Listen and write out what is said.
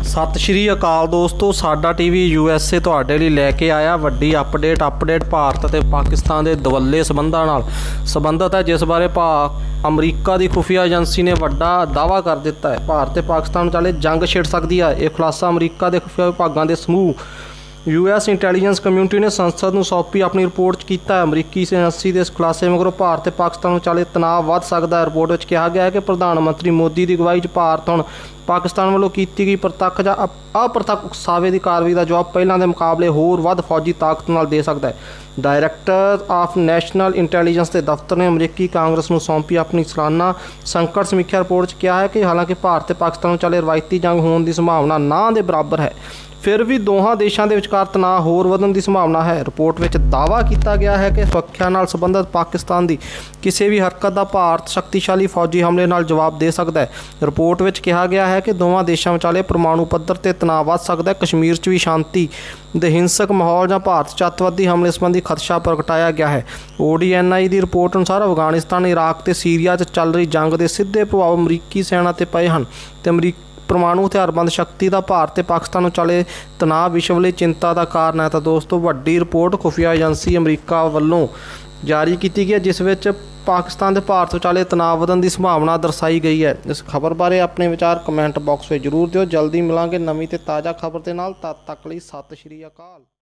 सत श्री अकाल दोस्तों, साडा टीवी USA तुहाडे लई लैके आया वड्डी अपडेट भारत ते पाकिस्तान के दवल्ले संबंधां नाल संबंधित है, जिस बारे अमरीका की खुफिया एजेंसी ने वड्डा दावा कर दिता है। भारत ते पाकिस्तान विचाले जंग छिड़ सकती है। यह खुलासा अमरीका के खुफिया विभागों के समूह US इंटैलीजेंस कम्यूनिटी ने संसद को सौंपी अपनी रिपोर्ट किया है। अमरीकी एजेंसी के इस खुलासे मगरों भारत ते पाकिस्तान विचाले तनाव वध सकता है। रिपोर्ट में कहा गया है कि प्रधानमंत्री मोदी की अगवाई भारत हुण पाकिस्तान वालों की गई प्रत्यक्ष या अप्रत्यक्ष उकसावे की कार्रवाई का जवाब पहलों के मुकाबले होर वध फौजी ताकत नाल दे सकता है। डायरैक्टर ऑफ नैशनल इंटैलीजेंस के दफ्तर ने अमरीकी कांग्रेस को सौंपी अपनी सालाना संकट समीक्षा रिपोर्ट कहा है कि हालांकि भारत ते पाकिस्तान विचाले रवायती जंग होने की संभावना ना के बराबर है, फिर भी दोहां देशों के विचकार तनाव होर वधन की संभावना है। रिपोर्ट में दावा किया गया है कि सुरक्षा नाल संबंधित पाकिस्तान की किसी भी हरकत का भारत शक्तिशाली फौजी हमले नाल जवाब दे सकता है। रिपोर्ट में कहा गया है कि दोवां देशों विचाले परमाणु पद्धर ते तनाव वध सकता है। कश्मीर च भी शांति दे हिंसक माहौल या भारत च अतवादी हमले संबंधी खदशा प्रगटाया गया है। ODNI की रिपोर्ट अनुसार अफगानिस्तान, इराक ते सीरिया च चल रही जंग के सीधे प्रभाव अमरीकी सेना ते पए हन ते अमरीकी परमाणु हथियारबंद शक्ति का भारत ते पाकिस्तान विचाले तनाव विश्व ਲਈ चिंता का कारण है। तो दोस्तों, वड्डी रिपोर्ट खुफिया एजेंसी अमरीका वालों जारी की गई है, जिस विच पाकिस्तान ते भारत विचाले तनाव वधन की संभावना दर्शाई गई है। इस खबर बारे अपने विचार कमेंट बॉक्स में जरूर दिओ। जल्दी मिलांगे नवीं ते ताज़ा खबर के नाल। तद तक लई सत श्री अकाल।